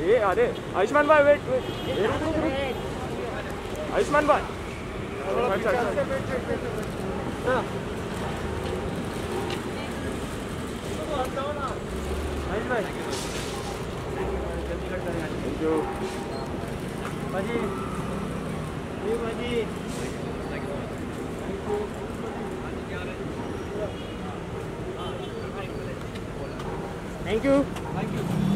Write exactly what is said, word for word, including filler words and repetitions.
ये अरे आयुष्मान भाई वेट वेट आयुष्मान भाई थैंक यू भाजी ये भाजी थैंक यू थैंक यू